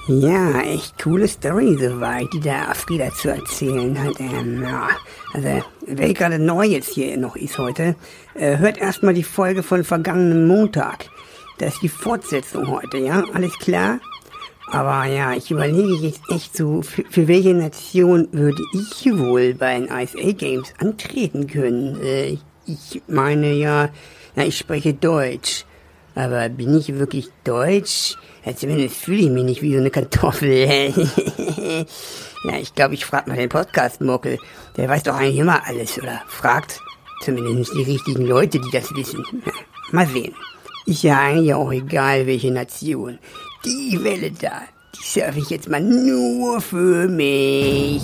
Ja, echt coole Story soweit, die der Afrida zu erzählen hat. Also, wer gerade neu jetzt hier noch ist heute, hört erstmal die Folge von vergangenen Montag. Das ist die Fortsetzung heute, ja? Alles klar? Aber ja, ich überlege jetzt echt so, für welche Nation würde ich wohl bei den ISA Games antreten können? Ich meine ja, ich spreche Deutsch. Aber bin ich wirklich deutsch? Ja, zumindest fühle ich mich nicht wie so eine Kartoffel. Ja, ich glaube, ich frage mal den Podcast-Muckel. Der weiß doch eigentlich immer alles, oder fragt zumindest die richtigen Leute, die das wissen. Mal sehen. Ist ja eigentlich auch egal, welche Nation. Die Welle da, die surfe ich jetzt mal nur für mich.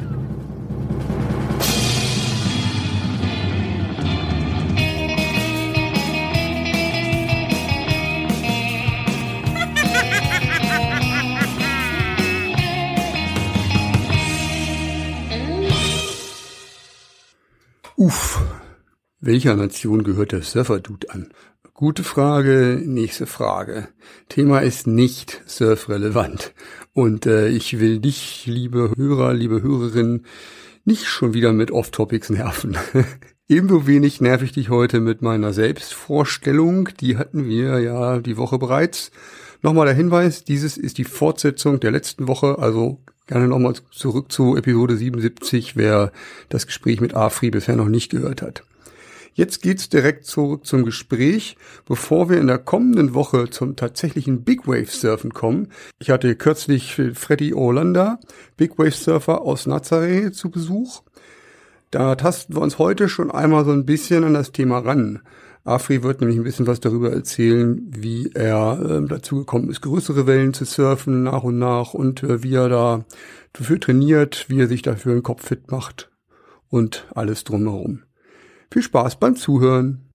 Welcher Nation gehört der Surfer-Dude an? Gute Frage, nächste Frage. Thema ist nicht surfrelevant. Und ich will dich, liebe Hörer, liebe Hörerinnen, nicht schon wieder mit Off-Topics nerven. Ebenso wenig nerv ich dich heute mit meiner Selbstvorstellung. Die hatten wir ja die Woche bereits. Nochmal der Hinweis, dieses ist die Fortsetzung der letzten Woche, also gerne nochmal zurück zu Episode 77, wer das Gespräch mit Afri bisher noch nicht gehört hat. Jetzt geht's direkt zurück zum Gespräch, bevor wir in der kommenden Woche zum tatsächlichen Big Wave Surfen kommen. Ich hatte kürzlich Freddy Orlanda, Big Wave Surfer aus Nazaré, zu Besuch. Da tasten wir uns heute schon einmal so ein bisschen an das Thema ran. Afri wird nämlich ein bisschen was darüber erzählen, wie er dazu gekommen ist, größere Wellen zu surfen nach und nach und wie er da dafür trainiert, wie er sich dafür den Kopf fit macht und alles drumherum. Viel Spaß beim Zuhören.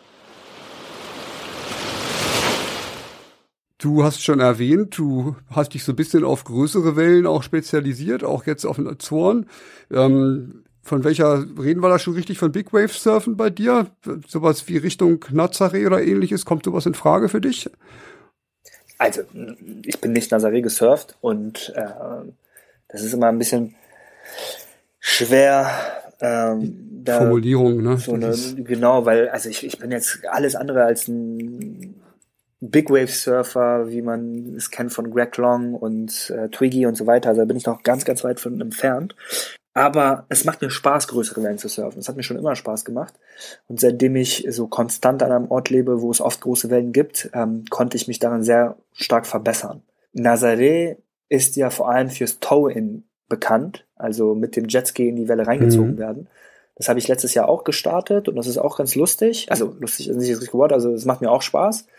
Du hast schon erwähnt, du hast dich so ein bisschen auf größere Wellen auch spezialisiert, auch jetzt auf den Azoren. Von welcher reden wir da schon richtig? Von Big Wave Surfen bei dir? Sowas wie Richtung Nazaré oder ähnliches? Kommt sowas in Frage für dich? Also, ich bin nicht Nazaré gesurft und das ist immer ein bisschen schwer. Formulierung, ne? So genau, weil also ich bin jetzt alles andere als ein Big Wave Surfer, wie man es kennt von Greg Long und Twiggy und so weiter. Also da bin ich noch ganz, ganz weit von entfernt. Aber es macht mir Spaß, größere Wellen zu surfen. Es hat mir schon immer Spaß gemacht. Und seitdem ich so konstant an einem Ort lebe, wo es oft große Wellen gibt, konnte ich mich darin sehr stark verbessern. Nazaré ist ja vor allem fürs Tow-In bekannt, also mit dem Jetski in die Welle reingezogen werden. Das habe ich letztes Jahr auch gestartet und das ist auch ganz lustig. Also lustig ist nicht das richtige Wort, also es macht mir auch Spaß.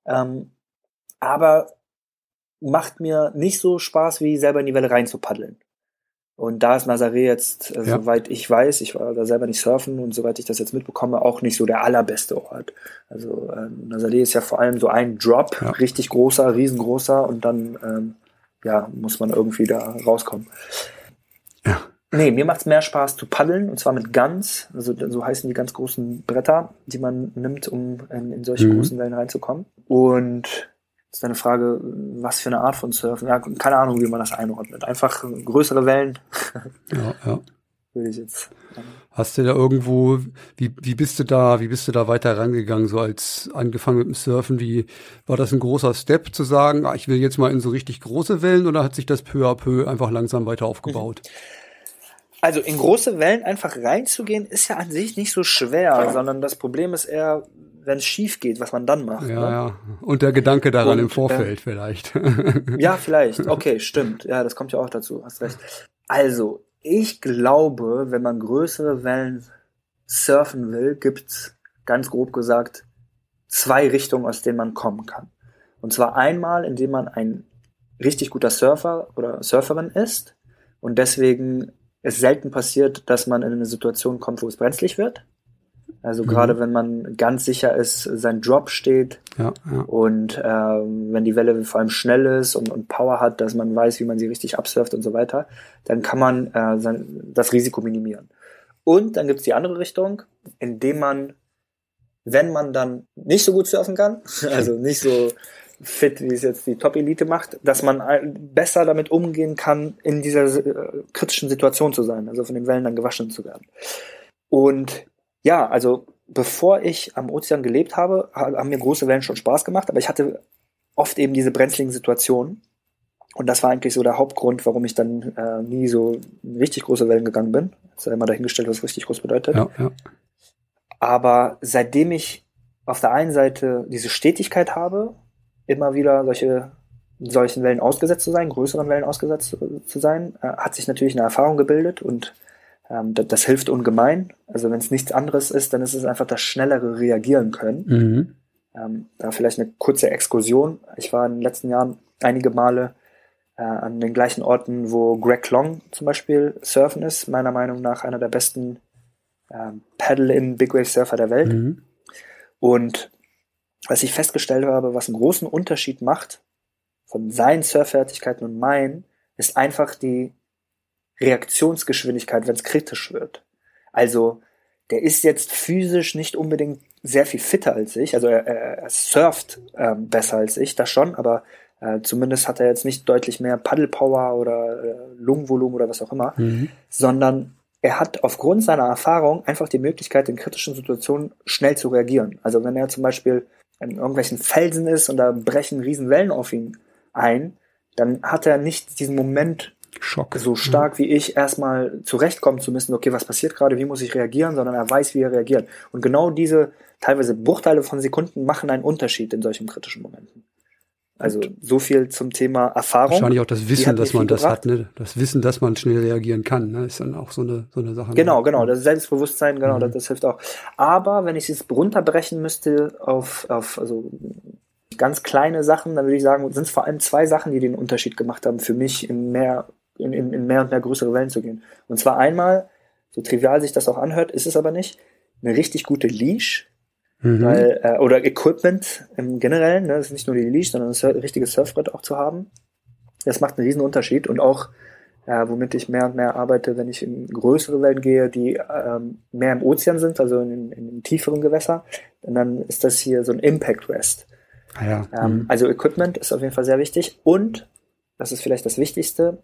Aber macht mir nicht so Spaß, wie selber in die Welle rein zu paddeln. Und da ist Nazaré jetzt, soweit ich weiß, ich war da selber nicht surfen und soweit ich das jetzt mitbekomme, auch nicht so der allerbeste Ort. Also Nazaré ist ja vor allem so ein Drop, richtig großer, riesengroßer und dann muss man irgendwie da rauskommen. Ja. Nee, mir macht's mehr Spaß zu paddeln und zwar mit Guns, also so heißen die ganz großen Bretter, die man nimmt, um in solche großen Wellen reinzukommen. Und ist eine Frage, was für eine Art von Surfen? Ja, keine Ahnung, wie man das einordnet. Einfach größere Wellen. Ja. Würde ich jetzt. Hast du da irgendwo, wie bist du da weiter rangegangen, so als angefangen mit dem Surfen? Wie war das ein großer Step zu sagen, ich will jetzt mal in so richtig große Wellen, oder hat sich das peu à peu einfach langsam weiter aufgebaut? Also in große Wellen einfach reinzugehen, ist ja an sich nicht so schwer, sondern das Problem ist eher, wenn es schief geht, was man dann macht. Ja. Und der Gedanke daran im Vorfeld vielleicht. Ja, vielleicht. Okay, stimmt. Ja, das kommt ja auch dazu. Hast recht. Also, ich glaube, wenn man größere Wellen surfen will, gibt's ganz grob gesagt 2 Richtungen, aus denen man kommen kann. Und zwar einmal, indem man ein richtig guter Surfer oder Surferin ist und deswegen es selten passiert, dass man in eine Situation kommt, wo es brenzlig wird. Also gerade wenn man ganz sicher ist, sein Drop steht und wenn die Welle vor allem schnell ist und Power hat, dass man weiß, wie man sie richtig absurft und so weiter, dann kann man das Risiko minimieren. Und dann gibt's die andere Richtung, indem man, wenn man dann nicht so gut surfen kann, also nicht so fit, wie es jetzt die Top-Elite macht, dass man besser damit umgehen kann, in dieser kritischen Situation zu sein, also von den Wellen dann gewaschen zu werden. Und ja, also bevor ich am Ozean gelebt habe, haben mir große Wellen schon Spaß gemacht, aber ich hatte oft eben diese brenzligen Situationen. Und das war eigentlich so der Hauptgrund, warum ich dann nie so in richtig große Wellen gegangen bin. Das ist ja immer dahingestellt, was richtig groß bedeutet. Ja. Aber seitdem ich auf der einen Seite diese Stetigkeit habe, immer wieder solchen Wellen ausgesetzt zu sein, größeren Wellen ausgesetzt zu sein, hat sich natürlich eine Erfahrung gebildet und das hilft ungemein. Also wenn es nichts anderes ist, dann ist es einfach das schnellere Reagieren können. Da vielleicht eine kurze Exkursion. Ich war in den letzten Jahren einige Male an den gleichen Orten, wo Greg Long zum Beispiel surfen ist, meiner Meinung nach einer der besten Paddle-in-Big-Wave-Surfer der Welt. Und was ich festgestellt habe, was einen großen Unterschied macht von seinen Surffertigkeiten und meinen, ist einfach die Reaktionsgeschwindigkeit, wenn es kritisch wird. Also der ist jetzt physisch nicht unbedingt sehr viel fitter als ich, also er surft besser als ich, das schon, aber zumindest hat er jetzt nicht deutlich mehr Paddle-Power oder Lungenvolumen oder was auch immer, sondern er hat aufgrund seiner Erfahrung einfach die Möglichkeit, in kritischen Situationen schnell zu reagieren. Also wenn er zum Beispiel an irgendwelchen Felsen ist und da brechen riesen Wellen auf ihn ein, dann hat er nicht diesen Moment Schock. So stark wie ich, erstmal zurechtkommen zu müssen, okay, was passiert gerade, wie muss ich reagieren, sondern er weiß, wie er reagiert. Und genau diese teilweise Bruchteile von Sekunden machen einen Unterschied in solchen kritischen Momenten. Also so viel zum Thema Erfahrung. Wahrscheinlich auch das Wissen, dass man das hat, ne? Das Wissen, dass man schnell reagieren kann, ne? Ist dann auch so eine Sache. Genau, das Selbstbewusstsein, genau, das hilft auch. Aber wenn ich es runterbrechen müsste auf also ganz kleine Sachen, dann würde ich sagen, sind es vor allem 2 Sachen, die den Unterschied gemacht haben für mich, in mehr und mehr größere Wellen zu gehen. Und zwar einmal, so trivial sich das auch anhört, ist es aber nicht, eine richtig gute Leash, weil, oder Equipment im Generellen, ne, das ist nicht nur die Leash, sondern ein richtiges Surfbrett auch zu haben. Das macht einen riesen Unterschied und auch, womit ich mehr und mehr arbeite, wenn ich in größere Wellen gehe, die mehr im Ozean sind, also in tieferen Gewässer, und dann ist das hier so ein Impact Rest. Also Equipment ist auf jeden Fall sehr wichtig und, das ist vielleicht das Wichtigste,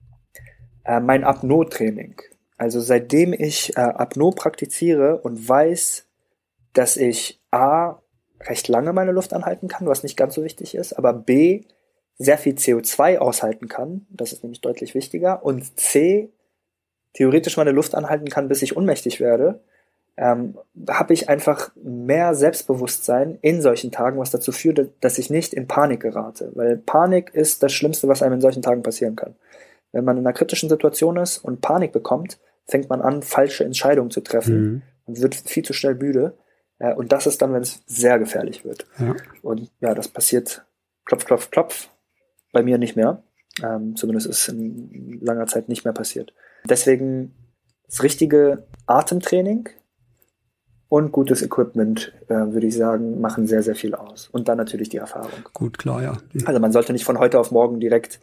mein Apnoe-Training. Also seitdem ich Apnoe praktiziere und weiß, dass ich A, recht lange meine Luft anhalten kann, was nicht ganz so wichtig ist, aber B, sehr viel CO2 aushalten kann, das ist nämlich deutlich wichtiger, und C, theoretisch meine Luft anhalten kann, bis ich ohnmächtig werde, habe ich einfach mehr Selbstbewusstsein in solchen Tagen, was dazu führt, dass ich nicht in Panik gerate. Weil Panik ist das Schlimmste, was einem in solchen Tagen passieren kann. Wenn man in einer kritischen Situation ist und Panik bekommt, fängt man an, falsche Entscheidungen zu treffen und wird viel zu schnell müde. Und das ist dann, wenn es sehr gefährlich wird. Ja. Und ja, das passiert klopf, klopf, klopf. Bei mir nicht mehr. Zumindest ist in langer Zeit nicht mehr passiert. Deswegen das richtige Atemtraining und gutes Equipment, würde ich sagen, machen sehr, sehr viel aus. Und dann natürlich die Erfahrung. Gut, klar, ja. Also man sollte nicht von heute auf morgen direkt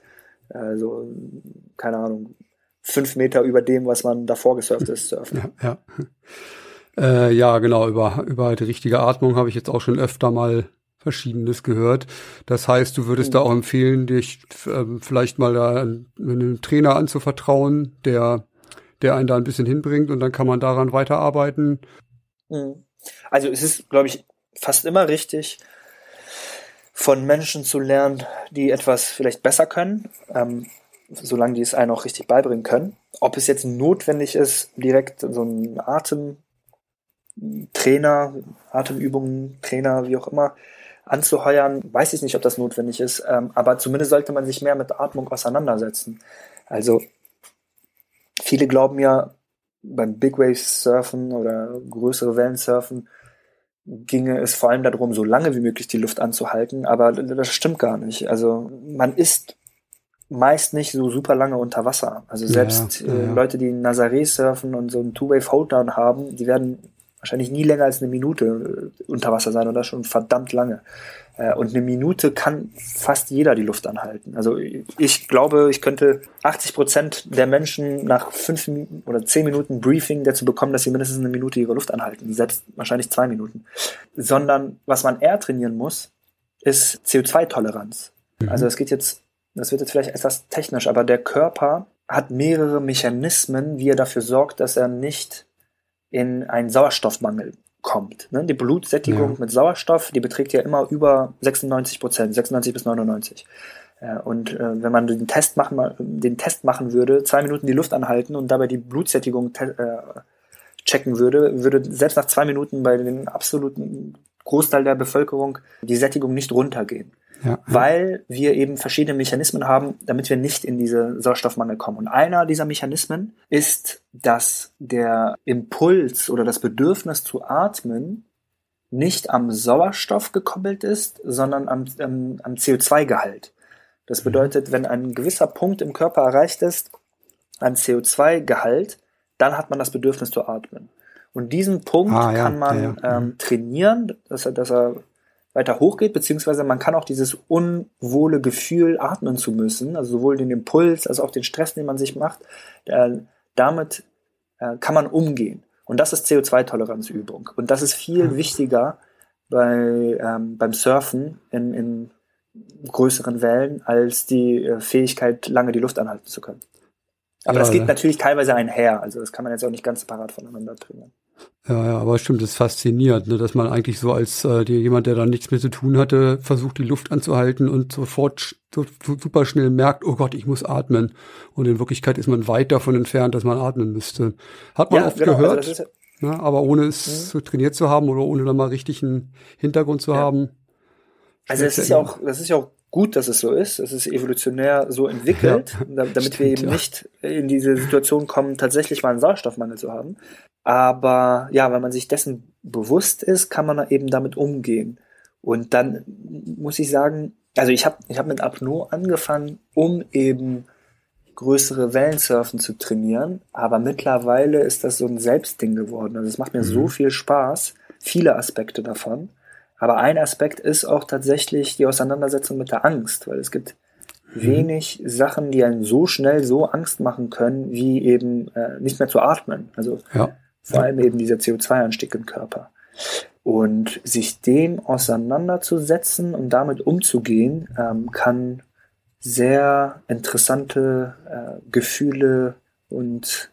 keine Ahnung, 5 Meter über dem, was man davor gesurft ist, surfen. Ja, genau, über die richtige Atmung habe ich jetzt auch schon öfter mal Verschiedenes gehört. Das heißt, du würdest da auch empfehlen, dich vielleicht mal da einem Trainer anzuvertrauen, der einen da ein bisschen hinbringt und dann kann man daran weiterarbeiten. Also es ist, glaube ich, fast immer richtig, von Menschen zu lernen, die etwas vielleicht besser können, solange die es einem auch richtig beibringen können. Ob es jetzt notwendig ist, direkt so einen Atemübungen, Trainer, wie auch immer, anzuheuern, weiß ich nicht, ob das notwendig ist, aber zumindest sollte man sich mehr mit Atmung auseinandersetzen. Also viele glauben ja, beim Big Wave Surfen oder größere Wellen surfen ginge es vor allem darum, so lange wie möglich die Luft anzuhalten, aber das stimmt gar nicht. Also man ist meist nicht so super lange unter Wasser. Also selbst Leute, die in Nazaré surfen und so einen Two-Wave-Holddown haben, die werden wahrscheinlich nie länger als eine Minute unter Wasser sein oder schon verdammt lange. Und eine Minute kann fast jeder die Luft anhalten. Also ich glaube, ich könnte 80% der Menschen nach 5 oder 10 Minuten Briefing dazu bekommen, dass sie mindestens eine Minute ihre Luft anhalten. Selbst wahrscheinlich 2 Minuten. Sondern was man eher trainieren muss, ist CO2-Toleranz. Also das wird jetzt vielleicht etwas technisch, aber der Körper hat mehrere Mechanismen, wie er dafür sorgt, dass er nicht in einen Sauerstoffmangel kommt. Ne? Die Blutsättigung mit Sauerstoff, die beträgt ja immer über 96%, 96 bis 99. Und wenn man den Test machen würde, 2 Minuten die Luft anhalten und dabei die Blutsättigung checken würde selbst nach 2 Minuten bei den absoluten Großteil der Bevölkerung die Sättigung nicht runtergehen. Ja. Weil wir eben verschiedene Mechanismen haben, damit wir nicht in diese Sauerstoffmangel kommen. Und einer dieser Mechanismen ist, dass der Impuls oder das Bedürfnis zu atmen nicht am Sauerstoff gekoppelt ist, sondern am CO2-Gehalt. Das bedeutet, wenn ein gewisser Punkt im Körper erreicht ist, an CO2-Gehalt, dann hat man das Bedürfnis zu atmen. Und diesen Punkt kann man trainieren, dass er weiter hochgeht, beziehungsweise man kann auch dieses unwohle Gefühl, atmen zu müssen, also sowohl den Impuls als auch den Stress, den man sich macht, damit kann man umgehen. Und das ist CO2-Toleranzübung. Und das ist viel wichtiger beim Surfen in größeren Wellen, als die Fähigkeit, lange die Luft anhalten zu können. Aber das geht natürlich teilweise einher, also das kann man jetzt auch nicht ganz separat voneinander trainieren. Ja, aber stimmt, das ist faszinierend, ne, dass man eigentlich so als jemand, der da nichts mehr zu tun hatte, versucht, die Luft anzuhalten und sofort super schnell merkt, oh Gott, ich muss atmen. Und in Wirklichkeit ist man weit davon entfernt, dass man atmen müsste. Hat man oft gehört, also aber ohne es so trainiert zu haben oder ohne da mal richtig einen Hintergrund zu haben. Also das ist ja auch gut, dass es so ist. Es ist evolutionär so entwickelt, damit wir eben nicht in diese Situation kommen, tatsächlich mal einen Sauerstoffmangel zu haben. Aber ja, wenn man sich dessen bewusst ist, kann man eben damit umgehen. Und dann muss ich sagen, also ich hab mit Apnoe angefangen, um eben größere Wellensurfen zu trainieren. Aber mittlerweile ist das so ein Selbstding geworden. Also es macht mir so viel Spaß, viele Aspekte davon. Aber ein Aspekt ist auch tatsächlich die Auseinandersetzung mit der Angst, weil es gibt wenig Sachen, die einen so schnell so Angst machen können, wie eben nicht mehr zu atmen. Also vor allem eben dieser CO2-Anstieg im Körper. Und sich dem auseinanderzusetzen und damit umzugehen, kann sehr interessante Gefühle und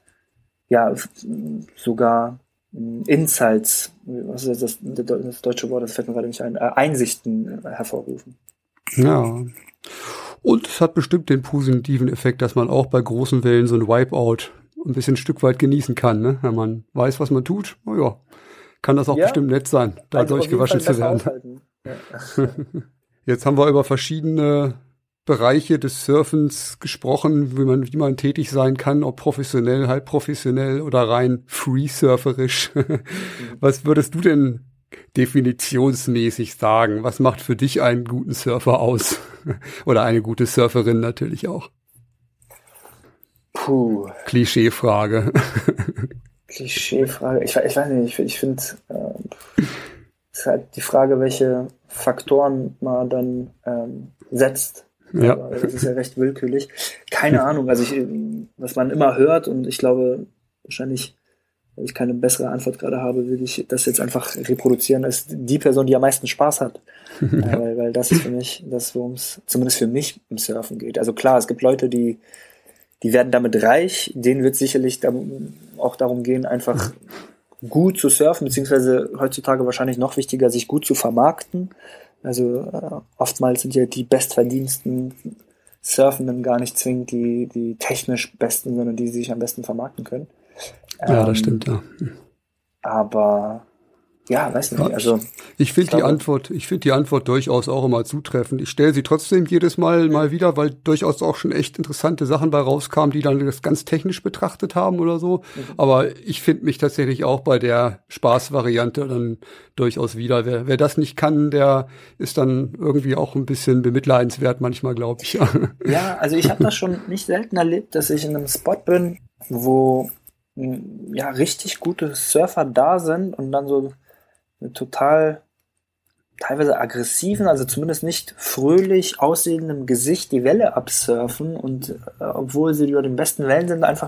sogar Insights, was ist das deutsche Wort, das fällt mir gerade nicht ein, Einsichten hervorrufen. Ja. Und es hat bestimmt den positiven Effekt, dass man auch bei großen Wellen so ein Wipeout ein bisschen ein Stück weit genießen kann, ne? Wenn man weiß, was man tut, kann das auch bestimmt nett sein, da durchgewaschen zu werden. Ja. Jetzt haben wir über verschiedene Bereiche des Surfens gesprochen, wie man tätig sein kann, ob professionell, halb professionell oder rein free-surferisch. Was würdest du denn definitionsmäßig sagen? Was macht für dich einen guten Surfer aus? Oder eine gute Surferin natürlich auch. Klischeefrage. Klischeefrage. Ich weiß nicht, ich finde, es ist halt die Frage, welche Faktoren man dann setzt. Ja. Aber das ist ja recht willkürlich. Keine Ahnung, also was man immer hört, und ich glaube, wahrscheinlich, weil ich keine bessere Antwort gerade habe, will ich das jetzt einfach reproduzieren als die Person, die am meisten Spaß hat. Weil das ist für mich das, worum es zumindest für mich im Surfen geht. Also klar, es gibt Leute, die werden damit reich, denen wird sicherlich auch darum gehen, einfach gut zu surfen, beziehungsweise heutzutage wahrscheinlich noch wichtiger, sich gut zu vermarkten. Also oftmals sind ja die bestverdiensten Surfenden gar nicht zwingend die technisch besten, sondern die sich am besten vermarkten können. Ja, das stimmt, ja. Aber ja, weiß nicht. Also ich finde die Antwort durchaus auch immer zutreffend. Ich stelle sie trotzdem jedes Mal wieder, weil durchaus auch schon echt interessante Sachen bei rauskamen, die dann das ganz technisch betrachtet haben oder so. Aber ich finde mich tatsächlich auch bei der Spaßvariante dann durchaus wieder. Wer das nicht kann, der ist dann irgendwie auch ein bisschen bemitleidenswert manchmal, glaube ich. Ja, also ich habe das schon nicht selten erlebt, dass ich in einem Spot bin, wo richtig gute Surfer da sind und dann so mit total teilweise aggressiven, also zumindest nicht fröhlich aussehendem Gesicht die Welle absurfen und obwohl sie über den besten Wellen sind, einfach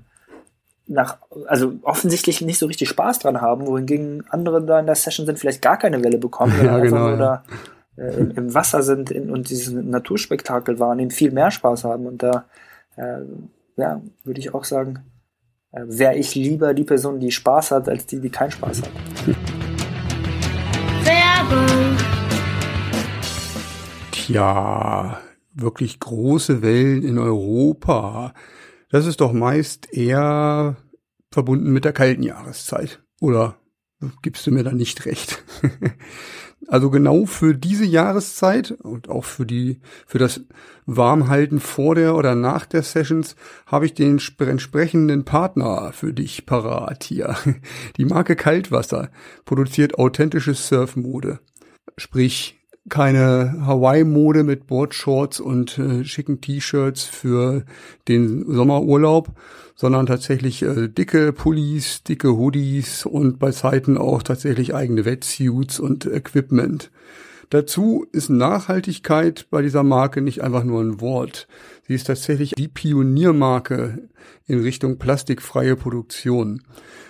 also offensichtlich nicht so richtig Spaß dran haben, wohingegen andere da in der Session sind, vielleicht gar keine Welle bekommen, sondern einfach nur da im Wasser sind und dieses Naturspektakel wahrnehmen, viel mehr Spaß haben. Und da würde ich auch sagen, wäre ich lieber die Person, die Spaß hat, als die keinen Spaß hat. Werbung. Tja, wirklich große Wellen in Europa. Das ist doch meist eher verbunden mit der kalten Jahreszeit. Oder gibst du mir da nicht recht? Also genau für diese Jahreszeit und auch für das Warmhalten vor der oder nach der Sessions habe ich den entsprechenden Partner für dich parat hier. Die Marke Kaltwasser produziert authentische Surfmode. Sprich, keine Hawaii-Mode mit Boardshorts und schicken T-Shirts für den Sommerurlaub, sondern tatsächlich dicke Pullis, dicke Hoodies und bei Zeiten auch tatsächlich eigene Wetsuits und Equipment. Dazu ist Nachhaltigkeit bei dieser Marke nicht einfach nur ein Wort. Sie ist tatsächlich die Pioniermarke in Richtung plastikfreie Produktion.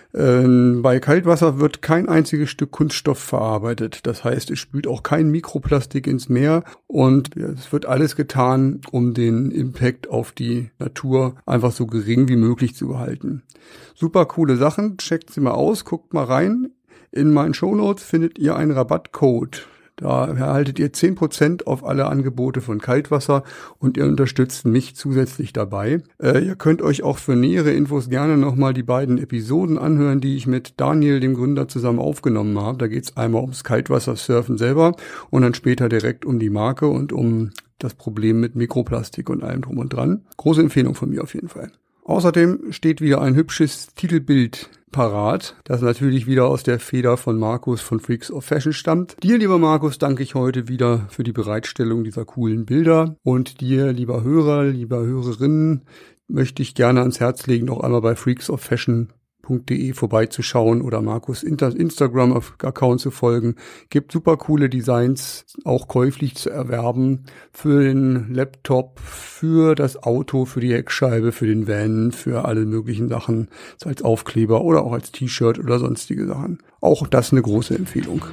Bei Kaltwasser wird kein einziges Stück Kunststoff verarbeitet. Das heißt, es spült auch kein Mikroplastik ins Meer und es wird alles getan, um den Impact auf die Natur einfach so gering wie möglich zu behalten. Super coole Sachen. Checkt sie mal aus, guckt mal rein. In meinen Shownotes findet ihr einen Rabattcode. Da erhaltet ihr 10% auf alle Angebote von Kaltwasser und ihr unterstützt mich zusätzlich dabei. Ihr könnt euch auch für nähere Infos gerne nochmal die beiden Episoden anhören, die ich mit Daniel, dem Gründer, zusammen aufgenommen habe. Da geht es einmal ums Kaltwassersurfen selber und dann später direkt um die Marke und um das Problem mit Mikroplastik und allem drum und dran. Große Empfehlung von mir auf jeden Fall. Außerdem steht wieder ein hübsches Titelbild parat, das natürlich wieder aus der Feder von Markus von Freaks of Fashion stammt. Dir, lieber Markus, danke ich heute wieder für die Bereitstellung dieser coolen Bilder. Und dir, lieber Hörer, lieber Hörerinnen, möchte ich gerne ans Herz legen, noch einmal bei freaksofashion.de vorbeizuschauen oder Markus Instagram-Account zu folgen. Gibt super coole Designs, auch käuflich zu erwerben für den Laptop, für das Auto, für die Heckscheibe, für den Van, für alle möglichen Sachen, als Aufkleber oder auch als T-Shirt oder sonstige Sachen. Auch das eine große Empfehlung.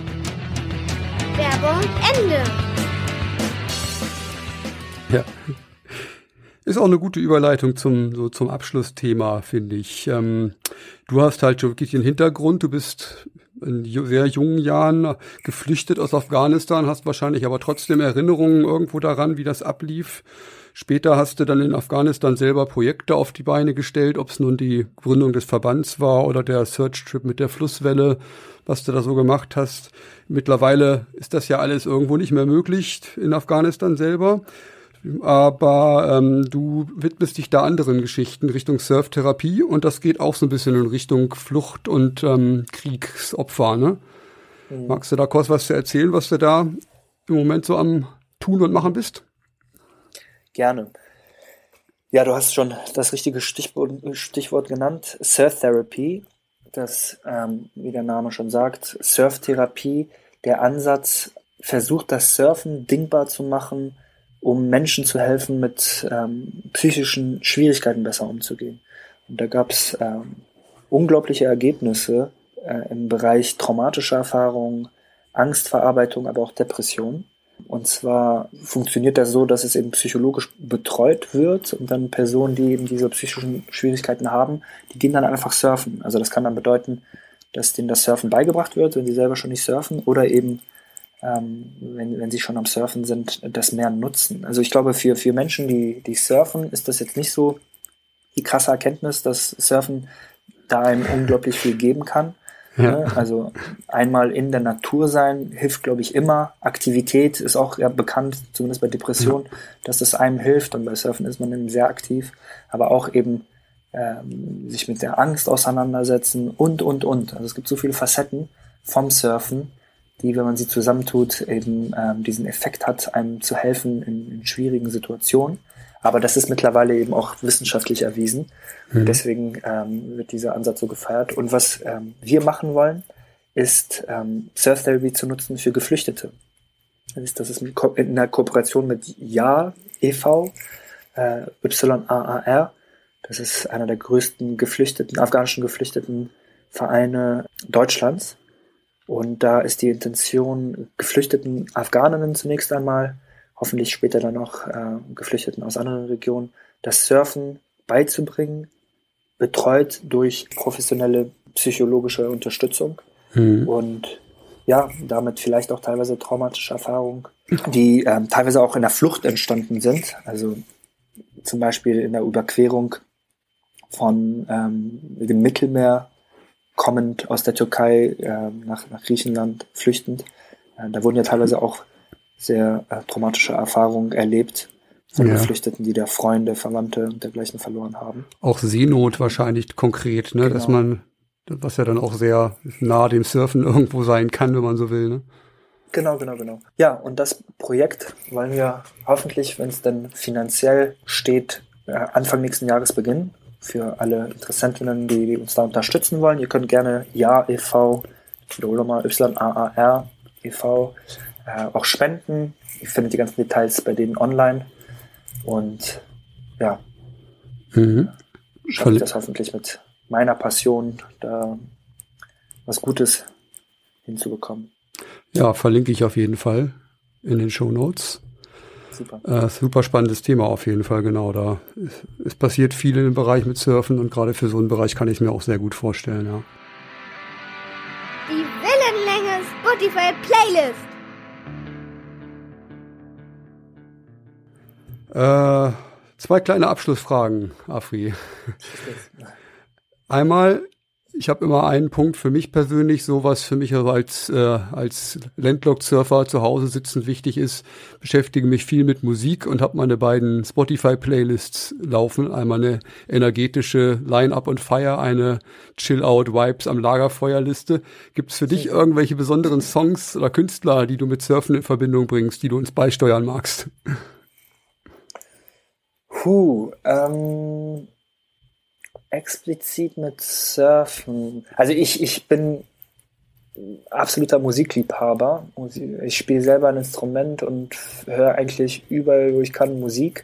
Werbung Ende. Ja. Ist auch eine gute Überleitung zum Abschlussthema, finde ich. Du hast halt schon wirklich den Hintergrund, du bist in sehr jungen Jahren geflüchtet aus Afghanistan, hast wahrscheinlich aber trotzdem Erinnerungen irgendwo daran, wie das ablief. Später hast du dann in Afghanistan selber Projekte auf die Beine gestellt, ob es nun die Gründung des Verbands war oder der Search-Trip mit der Flusswelle, was du da so gemacht hast. Mittlerweile ist das ja alles irgendwo nicht mehr möglich in Afghanistan selber. Aber du widmest dich da anderen Geschichten Richtung Surftherapie und das geht auch so ein bisschen in Richtung Flucht und Kriegsopfer, ne? Mhm. Magst du da kurz was zu erzählen, was du da im Moment so am Tun und Machen bist? Gerne. Ja, du hast schon das richtige Stichwort genannt, Surftherapy. Das, wie der Name schon sagt, Surftherapie, der Ansatz versucht, das Surfen dingbar zu machen, um Menschen zu helfen, mit psychischen Schwierigkeiten besser umzugehen. Und da gab es unglaubliche Ergebnisse im Bereich traumatischer Erfahrungen, Angstverarbeitung, aber auch Depression. Und zwar funktioniert das so, dass es eben psychologisch betreut wird und dann Personen, die eben diese psychischen Schwierigkeiten haben, die gehen dann einfach surfen. Also das kann dann bedeuten, dass denen das Surfen beigebracht wird, wenn die selber schon nicht surfen, oder eben wenn sie schon am Surfen sind, das mehr nutzen. Also ich glaube, für Menschen, die surfen, ist das jetzt nicht so die krasse Erkenntnis, dass Surfen da einem unglaublich viel geben kann. Ja. Also einmal in der Natur sein hilft, glaube ich, immer. Aktivität ist auch ja bekannt, zumindest bei Depressionen, dass das einem hilft. Und bei Surfen ist man eben sehr aktiv. Aber auch eben sich mit der Angst auseinandersetzen und. Also es gibt so viele Facetten vom Surfen, die, wenn man sie zusammentut, eben diesen Effekt hat, einem zu helfen in schwierigen Situationen. Aber das ist mittlerweile eben auch wissenschaftlich erwiesen. Und deswegen wird dieser Ansatz so gefeiert. Und was wir machen wollen, ist Surf Therapy zu nutzen für Geflüchtete. Das ist in der Kooperation mit YAAR e.V., YAAR. Das ist einer der größten afghanischen Geflüchteten Vereine Deutschlands. Und da ist die Intention, geflüchteten Afghaninnen zunächst einmal, hoffentlich später dann auch Geflüchteten aus anderen Regionen, das Surfen beizubringen, betreut durch professionelle psychologische Unterstützung und ja, damit vielleicht auch teilweise traumatische Erfahrungen, die teilweise auch in der Flucht entstanden sind, also zum Beispiel in der Überquerung von dem Mittelmeer, kommend aus der Türkei nach Griechenland, flüchtend. Da wurden ja teilweise auch sehr traumatische Erfahrungen erlebt von Geflüchteten, die da Freunde, Verwandte und dergleichen verloren haben. Auch Seenot wahrscheinlich konkret, ne? Genau. Dass man, was ja dann auch sehr nah dem Surfen irgendwo sein kann, wenn man so will, ne? Genau. Ja, und das Projekt wollen wir hoffentlich, wenn es denn finanziell steht, Anfang nächsten Jahres beginnen. Für alle Interessentinnen, die uns da unterstützen wollen. Ihr könnt gerne YAAR e.V., ich wiederhole nochmal, YAAR e.V., auch spenden. Ihr findet die ganzen Details bei denen online. Und ja, schaffe ich das hoffentlich mit meiner Passion, da was Gutes hinzubekommen. Ja, verlinke ich auf jeden Fall in den Shownotes. Super spannendes Thema auf jeden Fall, genau. Es passiert viel in dem Bereich mit Surfen und gerade für so einen Bereich kann ich es mir auch sehr gut vorstellen, ja. Die Wellenlänge Spotify Playlist. 2 kleine Abschlussfragen, Afri. Einmal, ich habe immer einen Punkt für mich persönlich, so was für mich als Landlocked-Surfer zu Hause sitzend wichtig ist, beschäftige mich viel mit Musik und habe meine beiden Spotify-Playlists laufen. Einmal eine energetische Line-Up und Fire, eine Chill-Out-Vibes am Lagerfeuer-Liste. Gibt es für dich irgendwelche besonderen Songs oder Künstler, die du mit Surfen in Verbindung bringst, die du uns beisteuern magst? Explizit mit Surfen. Also ich bin absoluter Musikliebhaber. Ich spiele selber ein Instrument und höre eigentlich überall, wo ich kann, Musik.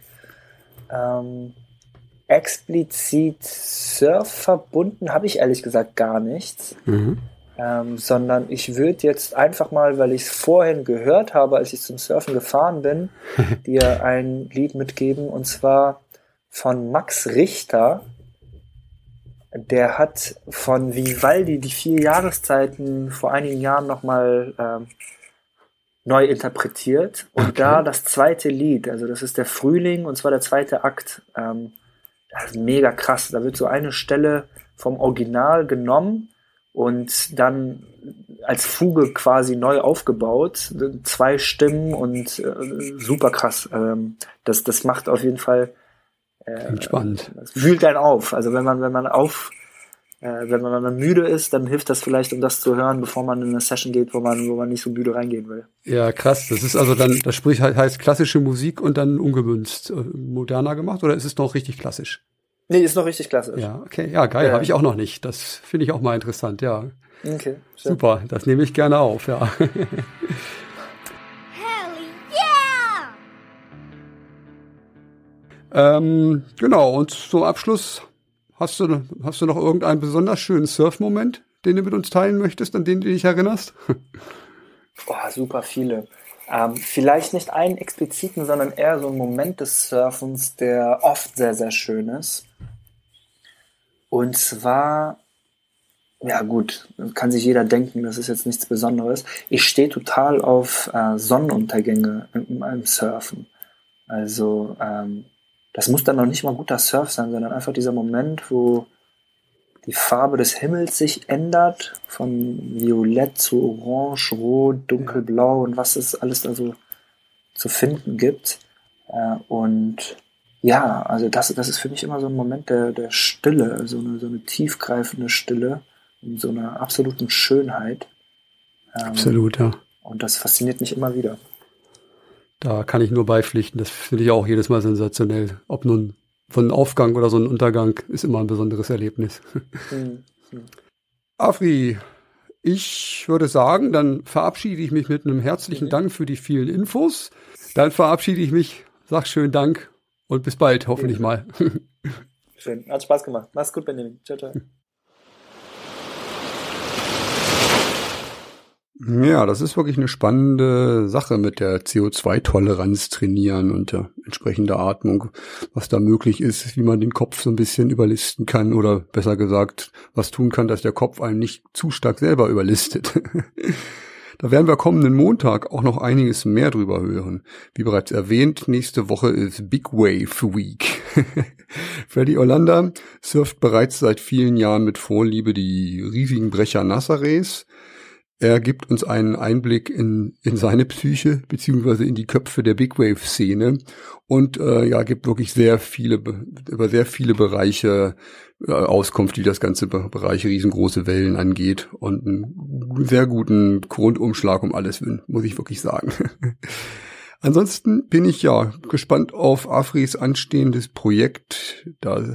Explizit Surf verbunden habe ich ehrlich gesagt gar nichts. Sondern ich würde jetzt einfach mal, weil ich es vorhin gehört habe, als ich zum Surfen gefahren bin, dir ein Lied mitgeben, und zwar von Max Richter. Der hat von Vivaldi die 4 Jahreszeiten vor einigen Jahren nochmal neu interpretiert. Und da das zweite Lied, also das ist der Frühling, und zwar der zweite Akt, das ist mega krass. Da wird so eine Stelle vom Original genommen und dann als Fuge quasi neu aufgebaut. 2 Stimmen und super krass. Das macht auf jeden Fall spannend. Das wühlt einen auf. Also wenn man müde ist, dann hilft das vielleicht, um das zu hören, bevor man in eine Session geht, wo man nicht so müde reingehen will. Ja, krass. Das ist also dann, das sprich heißt klassische Musik und dann umgemünzt, moderner gemacht, oder ist es noch richtig klassisch? Nee, ist noch richtig klassisch. Ja, okay. Ja, geil. Habe ich auch noch nicht. Das finde ich auch mal interessant, ja. Okay. Schön. Super. Das nehme ich gerne auf, ja. Genau, und zum Abschluss, hast du noch irgendeinen besonders schönen Surf-Moment, den du mit uns teilen möchtest, an den du dich erinnerst? Super viele. Vielleicht nicht einen expliziten, sondern eher so ein Moment des Surfens, der oft sehr, sehr schön ist. Und zwar, ja gut, kann sich jeder denken, das ist jetzt nichts Besonderes. Ich stehe total auf Sonnenuntergänge im Surfen. Also, das muss dann noch nicht mal guter Surf sein, sondern einfach dieser Moment, wo die Farbe des Himmels sich ändert, von Violett zu Orange, Rot, Dunkelblau und was es alles da so zu finden gibt. Und ja, also das ist für mich immer so ein Moment der Stille, so eine tiefgreifende Stille in so einer absoluten Schönheit. Absolut, ja. Und das fasziniert mich immer wieder. Da kann ich nur beipflichten. Das finde ich auch jedes Mal sensationell. Ob nun von Aufgang oder so ein Untergang, ist immer ein besonderes Erlebnis. Afri, ich würde sagen, dann verabschiede ich mich mit einem herzlichen Dank für die vielen Infos. Dann verabschiede ich mich, sag schönen Dank und bis bald, hoffentlich mal. Schön, hat Spaß gemacht. Mach's gut, Benjamin. Ciao, ciao. Ja, das ist wirklich eine spannende Sache mit der CO2-Toleranz trainieren und der entsprechenden Atmung, was da möglich ist, wie man den Kopf so ein bisschen überlisten kann oder besser gesagt, was tun kann, dass der Kopf einen nicht zu stark selber überlistet. Da werden wir kommenden Montag auch noch einiges mehr drüber hören. Wie bereits erwähnt, nächste Woche ist Big Wave Week. Freddy Orlando surft bereits seit vielen Jahren mit Vorliebe die riesigen Brecher Nazarés. Er gibt uns einen Einblick in seine Psyche beziehungsweise in die Köpfe der Big Wave Szene und gibt wirklich über sehr viele Bereiche Auskunft, die das ganze Bereich riesengroße Wellen angeht und einen sehr guten Grundumschlag um alles, muss ich wirklich sagen. Ansonsten bin ich gespannt auf Afris anstehendes Projekt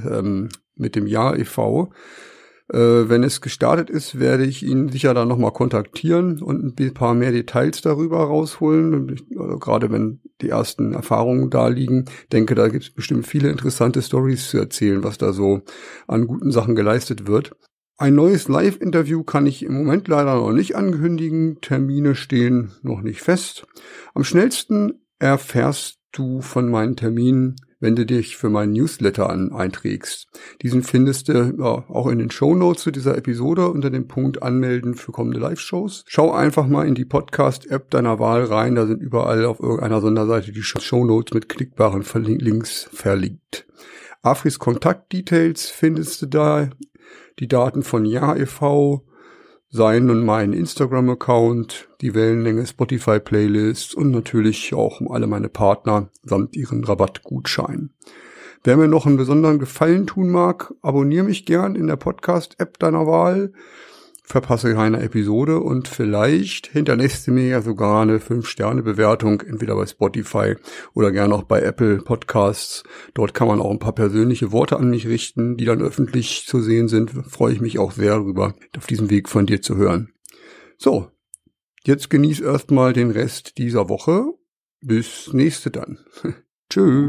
mit dem Jahr e.V. Wenn es gestartet ist, werde ich ihn sicher dann nochmal kontaktieren und ein paar mehr Details darüber rausholen. Gerade wenn die ersten Erfahrungen da liegen, denke, da gibt es bestimmt viele interessante Stories zu erzählen, was da so an guten Sachen geleistet wird. Ein neues Live-Interview kann ich im Moment leider noch nicht ankündigen. Termine stehen noch nicht fest. Am schnellsten erfährst du von meinen Terminen, wenn du dich für meinen Newsletter einträgst. Diesen findest du auch in den Shownotes zu dieser Episode unter dem Punkt Anmelden für kommende Live-Shows. Schau einfach mal in die Podcast-App deiner Wahl rein, da sind überall auf irgendeiner Sonderseite die Shownotes mit klickbaren Links verlinkt. Afris Kontaktdetails findest du da, die Daten von Jahr e.V., seinen und meinen Instagram-Account, die Wellenlänge Spotify-Playlists und natürlich auch alle meine Partner samt ihren Rabattgutschein. Wer mir noch einen besonderen Gefallen tun mag, abonniere mich gern in der Podcast-App deiner Wahl, verpasse keine Episode und vielleicht hinterlässt du mir ja sogar eine 5-Sterne-Bewertung, entweder bei Spotify oder gern auch bei Apple Podcasts. Dort kann man auch ein paar persönliche Worte an mich richten, die dann öffentlich zu sehen sind. Freue ich mich auch sehr darüber, auf diesem Weg von dir zu hören. So, jetzt genieß erstmal den Rest dieser Woche. Bis nächste dann. Tschö.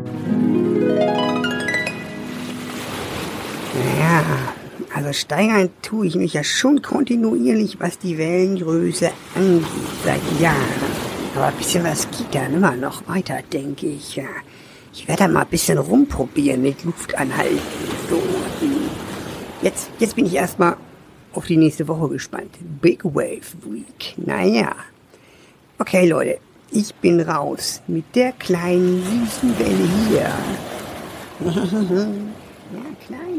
Ja, also steigern tue ich mich ja schon kontinuierlich, was die Wellengröße angeht, seit Jahren. Aber ein bisschen was geht dann immer noch weiter, denke ich. Ja. Ich werde da mal ein bisschen rumprobieren mit Luftanhalten. So. Jetzt bin ich erstmal auf die nächste Woche gespannt. Big Wave Week. Naja. Okay, Leute, ich bin raus mit der kleinen, süßen Welle hier. Ja, klein.